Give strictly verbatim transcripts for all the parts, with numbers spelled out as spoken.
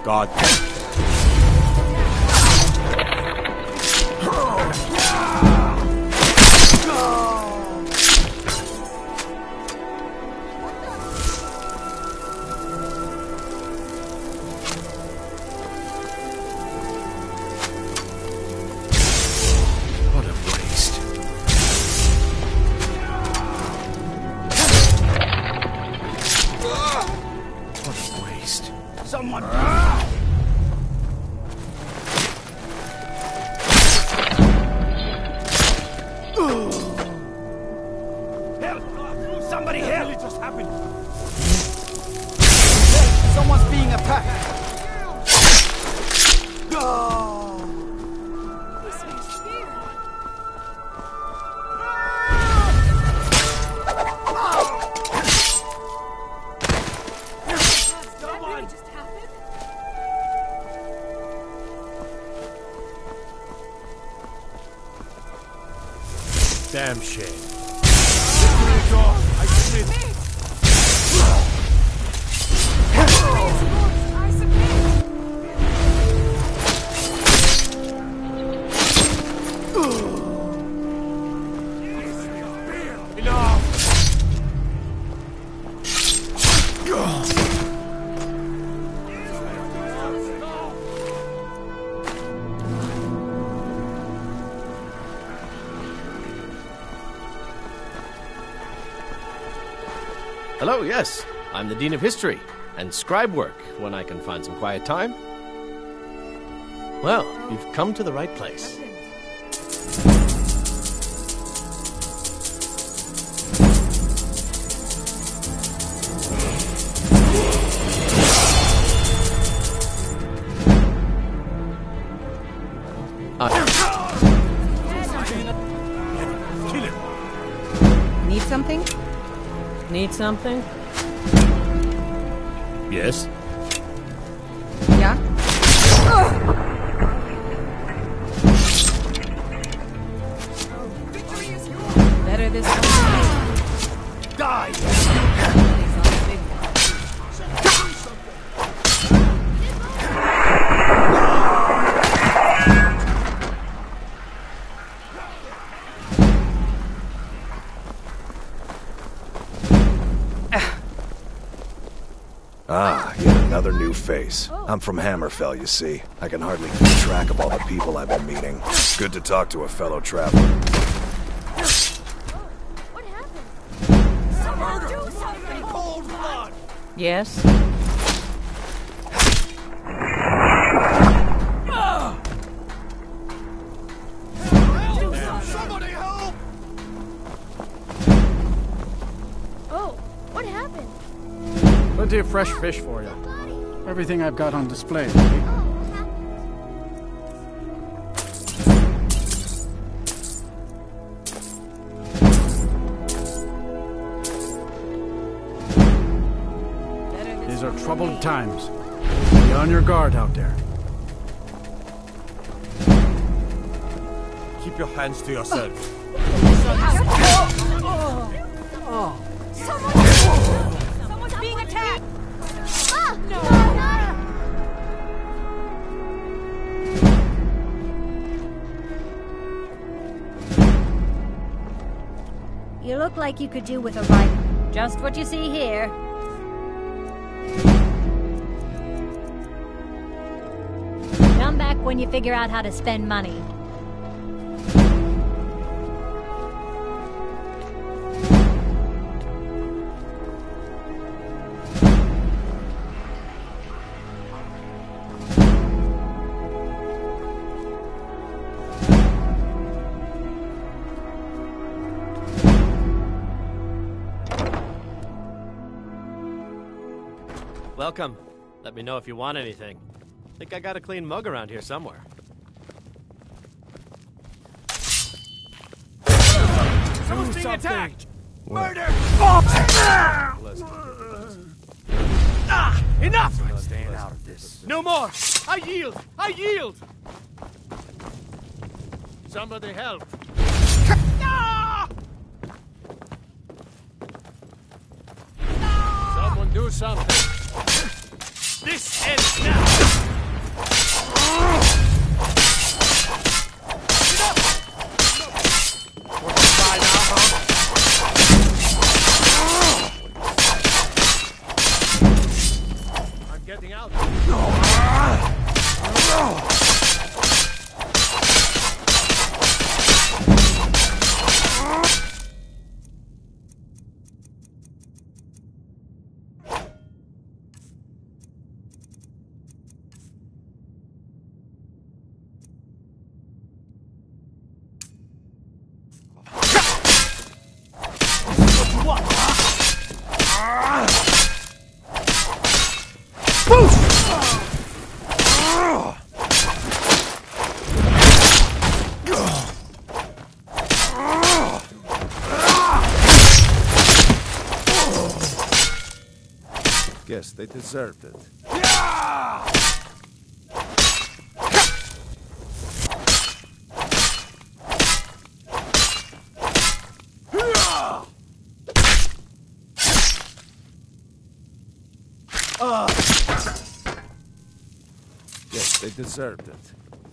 God. Someone! Help! Somebody help! What just happened? Someone's being attacked! This makes me scared. Damn shame. I submit. Hello, yes. I'm the Dean of History, and scribe work when I can find some quiet time. Well, you've come to the right place. Need something? Need something? Yes? Yeah? Better this one. Die! Ah, yet another new face. I'm from Hammerfell, you see. I can hardly keep track of all the people I've been meeting. Good to talk to a fellow traveler. What happened? Someone do something! Cold blood! Yes? Somebody help! Oh, what happened? Plenty of fresh fish for you. Everything I've got on display. These are troubled times. Be on your guard out there. Keep your hands to yourself. Someone's being attacked! Ah! No! You look like you could do with a rifle. Just what you see here. Come back when you figure out how to spend money. Welcome. Let me know if you want anything. Think I got a clean mug around here somewhere. Someone's being attacked! Murder! Ah! Enough! I'm staying out of this. No more! I yield! I yield! Somebody help! Ah! Someone do something! This ends now! Guess they deserved it. Guess they deserved it.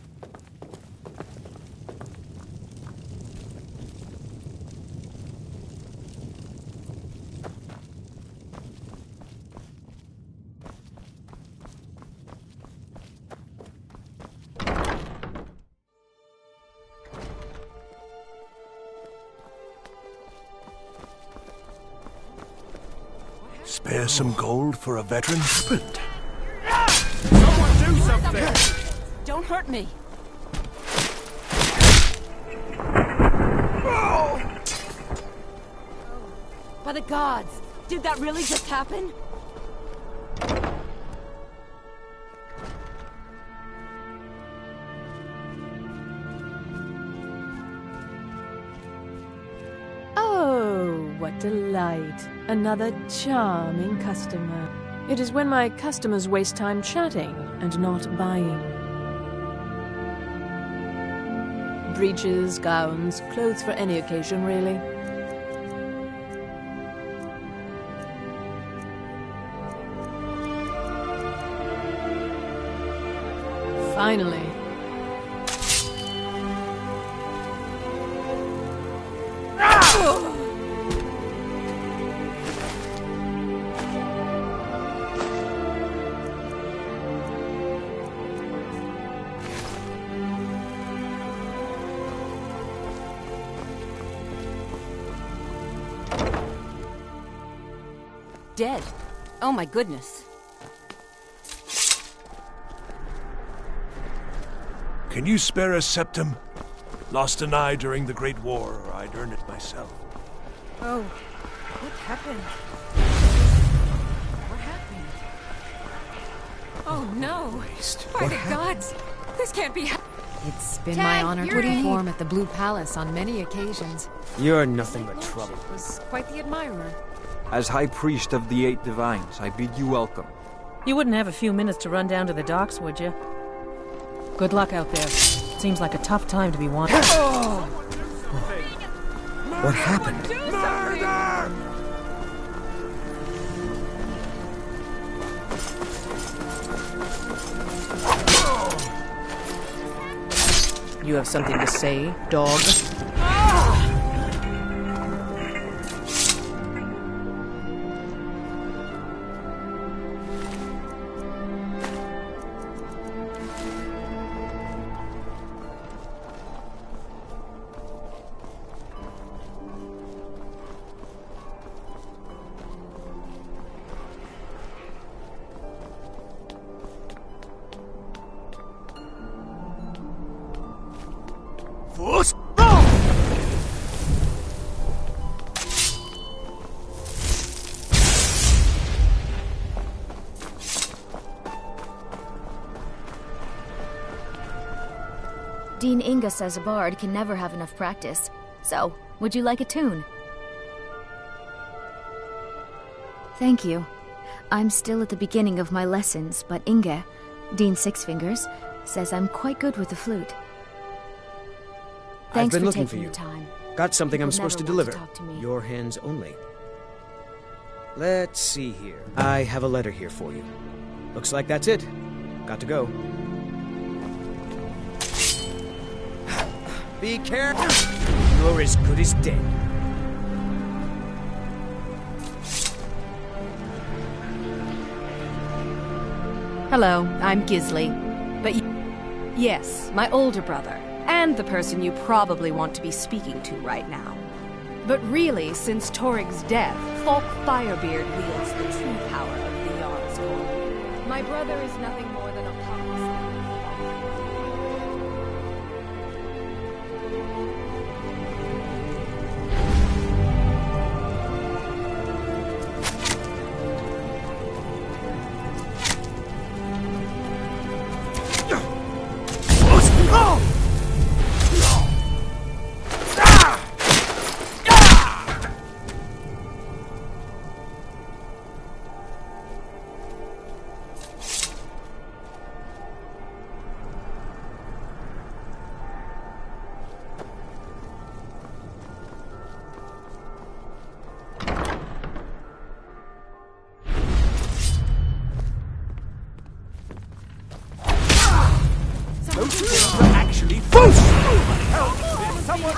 Spare some gold for a veteran? Someone do something! Don't hurt me. By the gods! Did that really just happen? Oh, what delight. Another charming customer. It is when my customers waste time chatting and not buying. Breeches, gowns, clothes for any occasion, really. Finally. Dead. Oh my goodness. Can you spare a septum? Lost an eye during the Great War, or I'd earn it myself. Oh, what happened? What happened? Oh no! By the gods, this can't be ha- It's been Tag, my honor to you're in. perform at the Blue Palace on many occasions. You're nothing but trouble. Was quite the admirer. As High Priest of the Eight Divines, I bid you welcome. You wouldn't have a few minutes to run down to the docks, would you? Good luck out there. Seems like a tough time to be wanted. What happened? You have something to say, dog? Dean Inga says a bard can never have enough practice. So, would you like a tune? Thank you. I'm still at the beginning of my lessons, but Inga, Dean Six Fingers, says I'm quite good with the flute. Thanks I've been for looking taking for you. the time. Got something People I'm supposed to never want deliver. to talk to me. Your hands only. Let's see here. I have a letter here for you. Looks like that's it. Got to go. Be careful. You're as good as dead. Hello, I'm Gisli. But y yes, my older brother, and the person you probably want to be speaking to right now. But really, since Torig's death, Falk Firebeard wields the true power of the Yarscorn. My brother is nothing more than a puppet. Actually, boost! Help! Someone!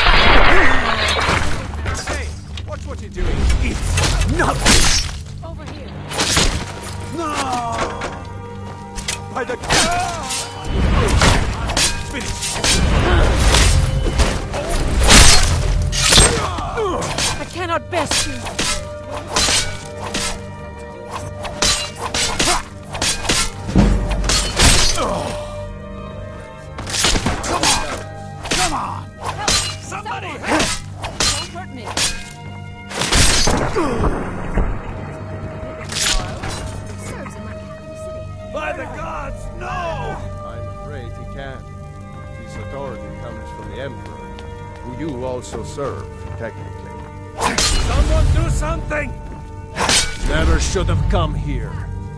Hey, watch what you're doing. It's nothing. Over here. No! By the finish. I cannot best you. By the gods, no! I'm afraid he can't. His authority comes from the Emperor, who you also serve, technically. Someone do something! Never should have come here.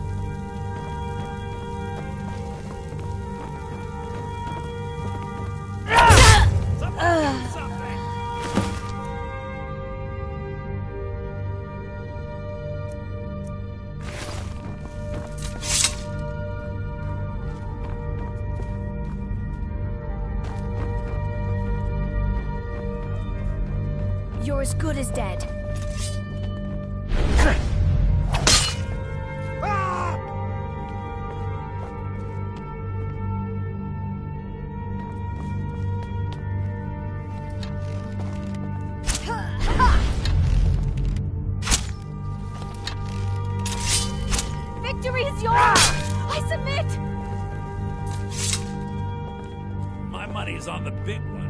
Someone do something! You're as good as dead. Victory is yours! I submit! My money's on the big one.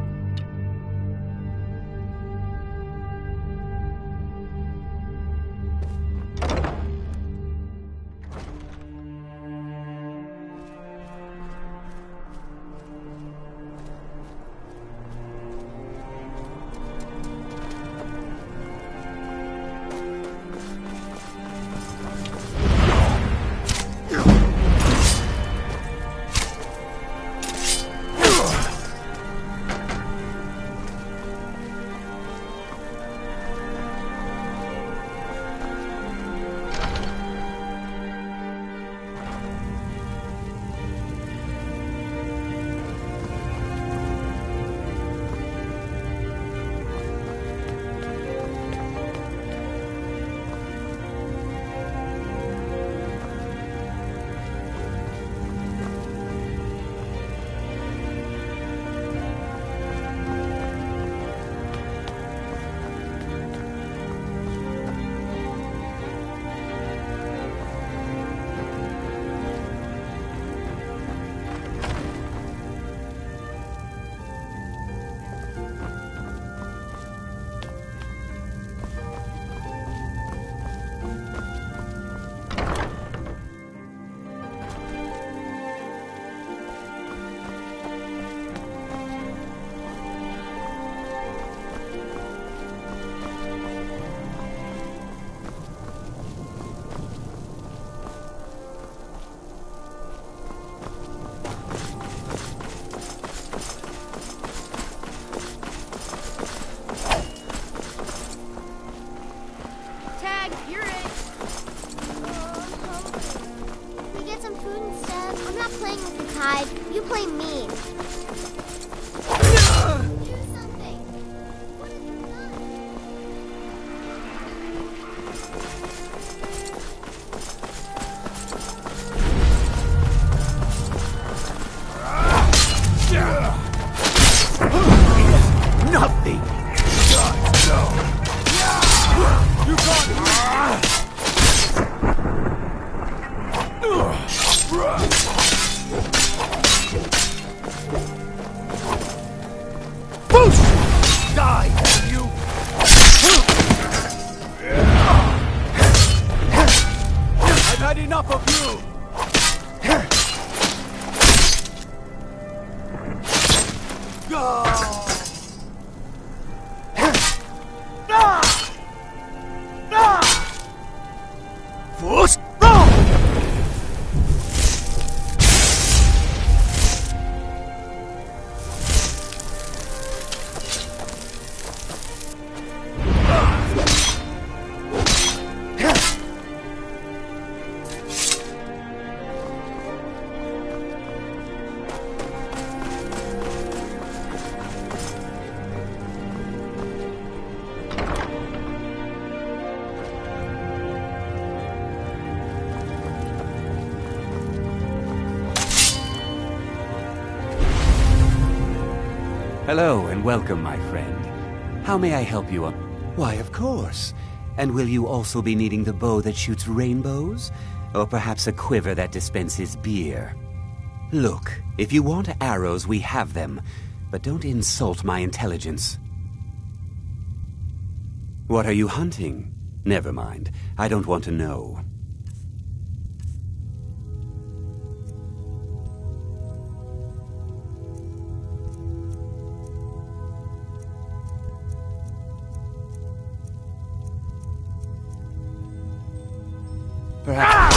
You play mean. Do something. What have you done? Hello and welcome, my friend. How may I help you? Why, of course. And will you also be needing the bow that shoots rainbows? Or perhaps a quiver that dispenses beer? Look, if you want arrows, we have them. But don't insult my intelligence. What are you hunting? Never mind. I don't want to know. Perhaps...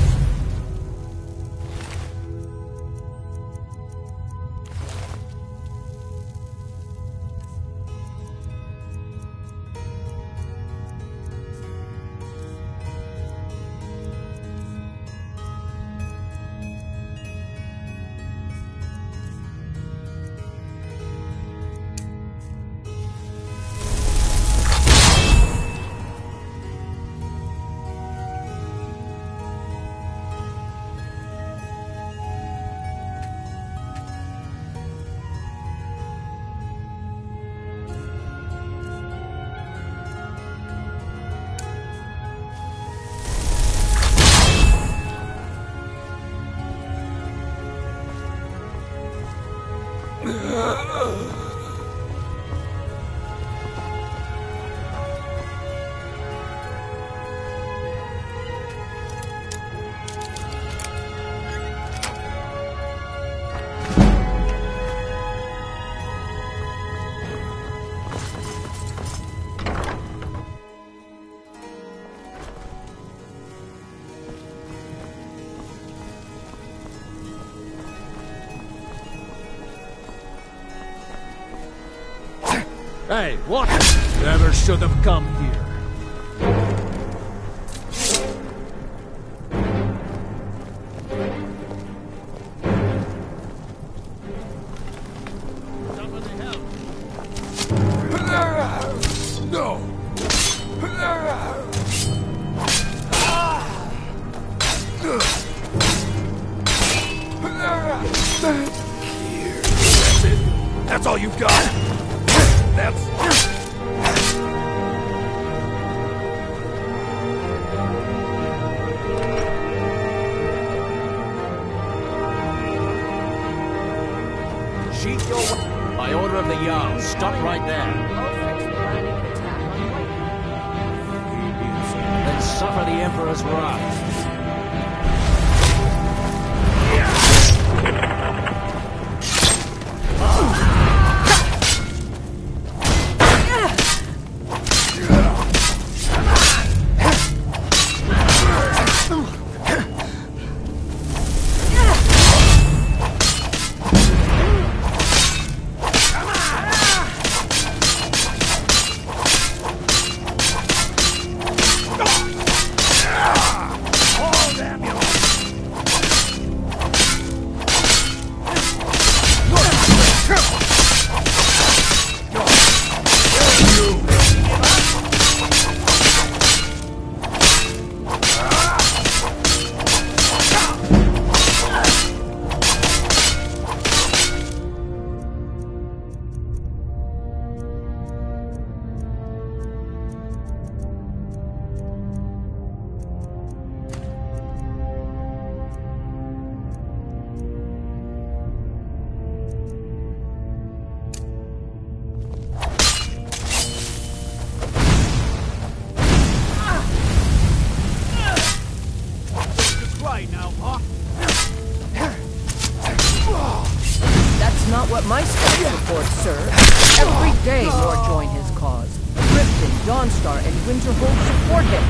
Hey, what? Never should have come here. Somebody help. No. Here. That's it. That's all you've got. That's... Sheath your... By order of the Jarl, stop right there. Then suffer the Emperor's wrath. That's not what my stats report, sir. Every day more join his cause. Riften, Dawnstar, and Winterhold support him.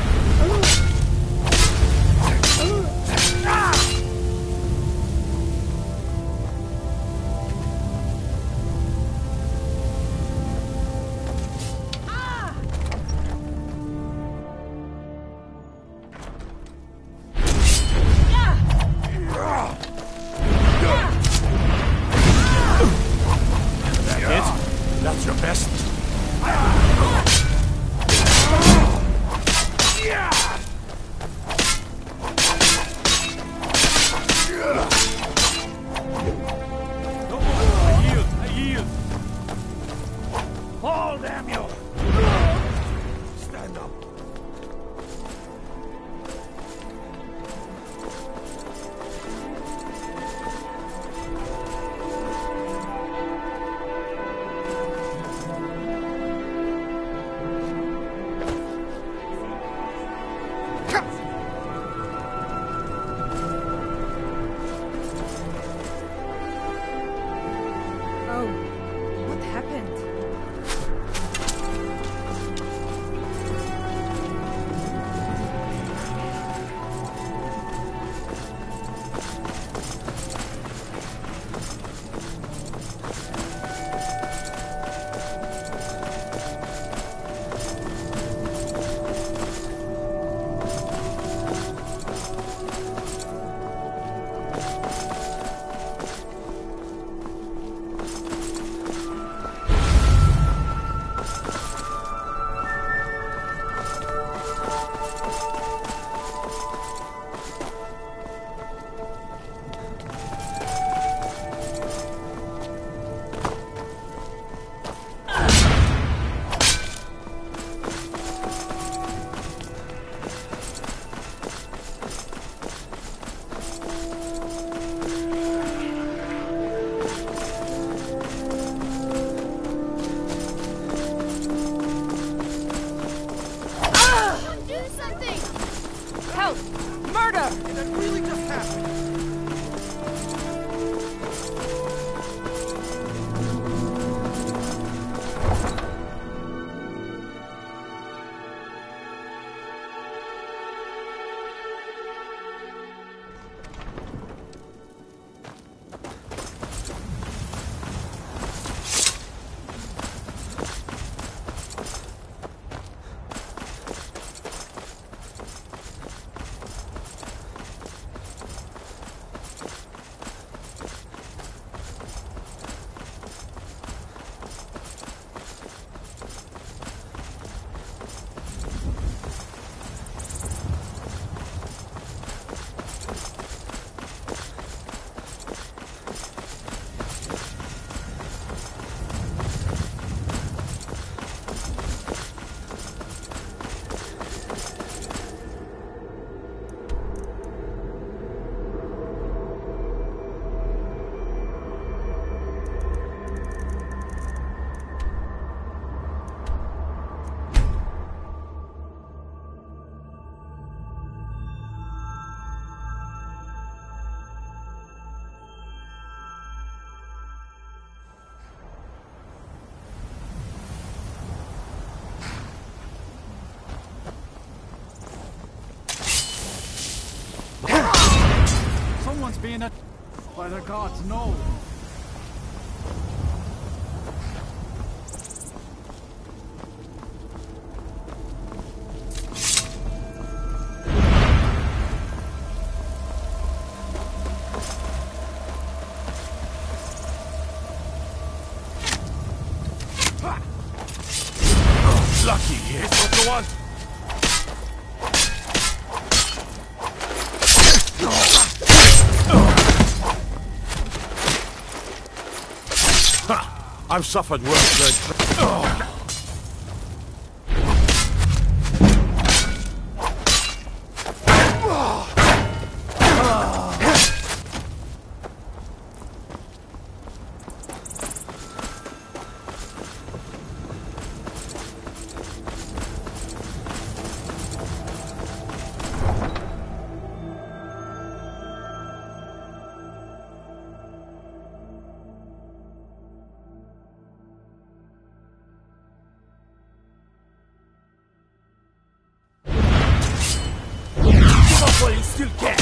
That's your best. be in it? By the gods, no. Lucky here. What the one? I've suffered worse than... Oh. While you still can.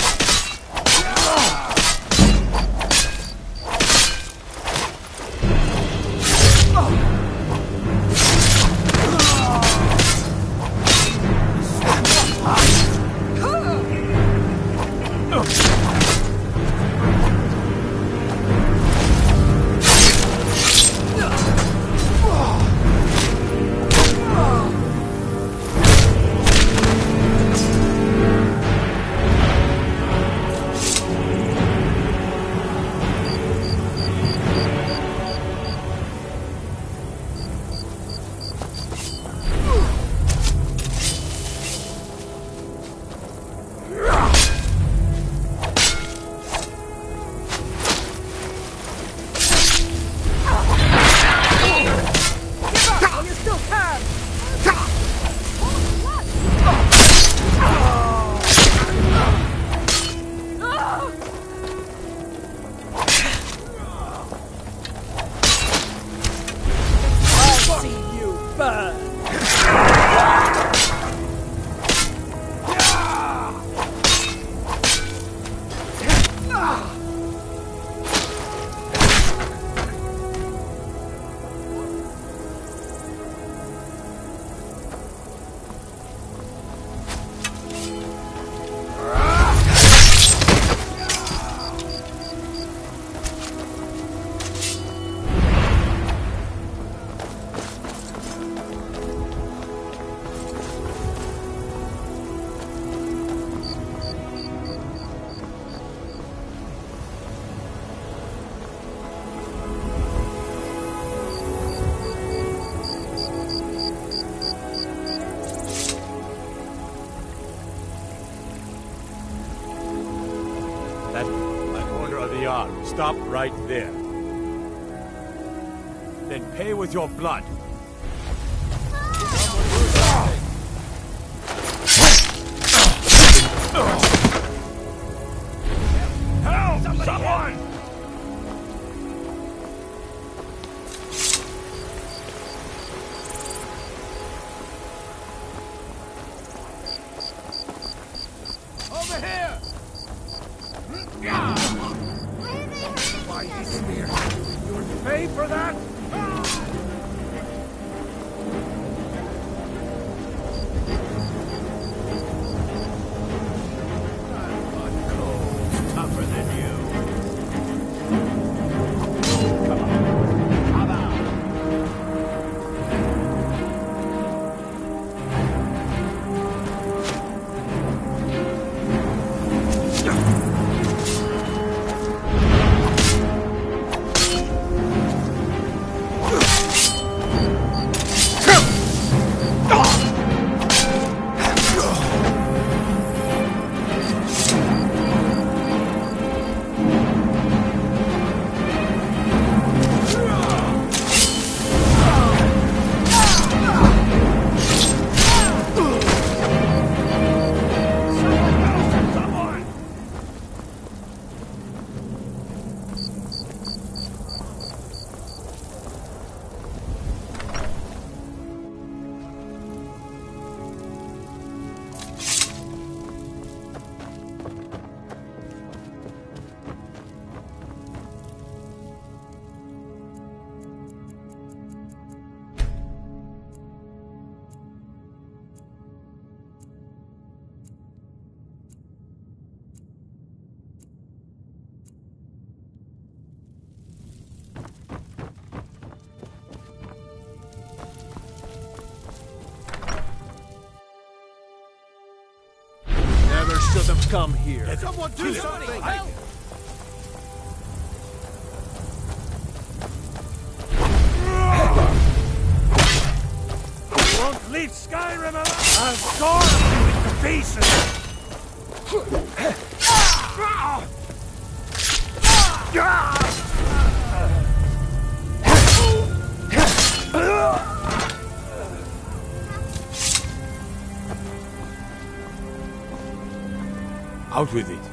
That, that corner of the arm. Stop right there. Then pay with your blood. Help! Someone! Over here! Why you smear? You pay for that? Tougher than you. Come on. Come on. come here. Someone do something! Help! You won't leave Skyrim alive! I'll score you into pieces! Out with it.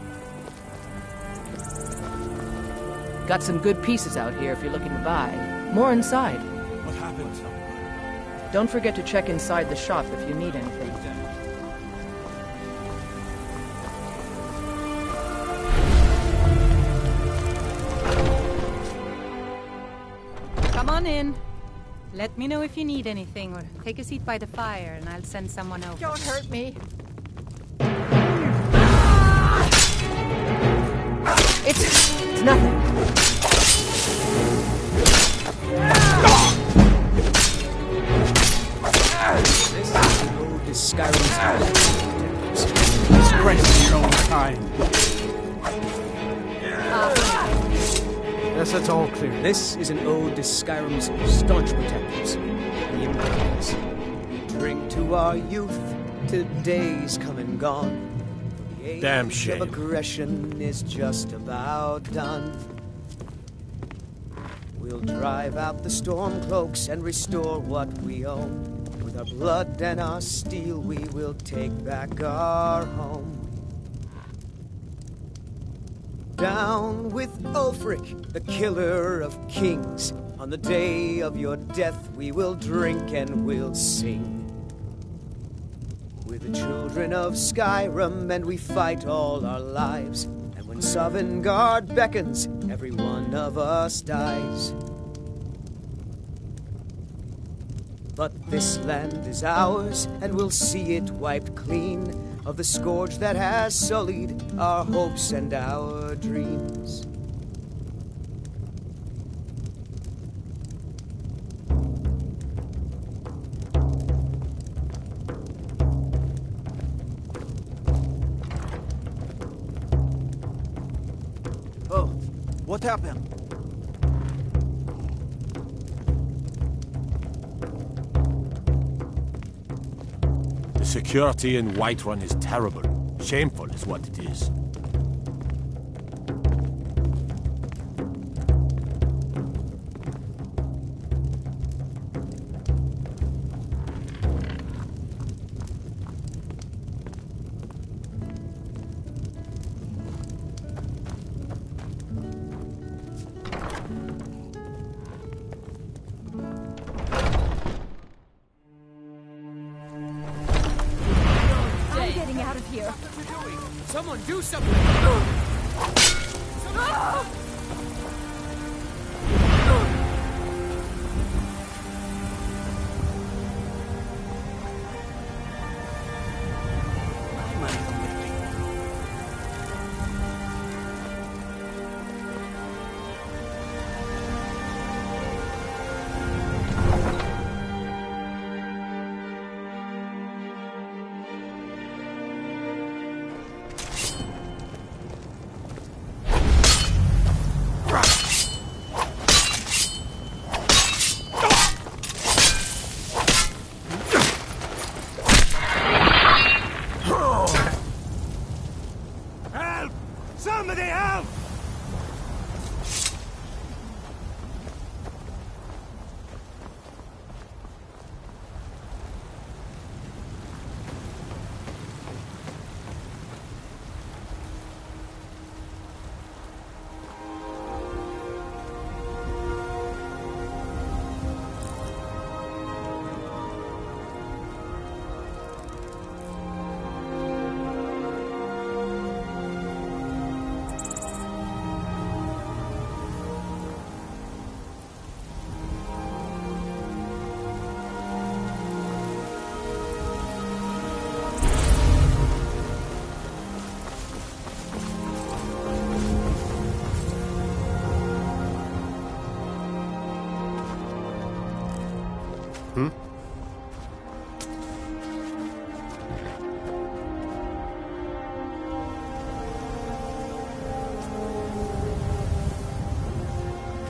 Got some good pieces out here if you're looking to buy. More inside. What happened? Don't forget to check inside the shop if you need anything. Come on in. Let me know if you need anything, or take a seat by the fire and I'll send someone over. Don't hurt me. It's, it's nothing. This is the oldest Skyrim's house. Disgrace your own kind. Yes, it's all clear. This is an ode to Skyrim's staunch protectors, the Imperials. Drink to our youth, today's come and gone. The Damn age shame. of aggression is just about done. We'll drive out the Stormcloaks and restore what we own. With our blood and our steel, we will take back our home. Down with Ulfric, the killer of kings. On the day of your death, we will drink and we'll sing. We're the children of Skyrim, and we fight all our lives. And when Sovngarde beckons, every one of us dies. But this land is ours, and we'll see it wiped clean of the scourge that has sullied our hopes and our dreams. Oh, what happened? The security in Whiterun is terrible. Shameful is what it is. I'm getting out of here. Someone do something! Help! Somebody help! Hmm?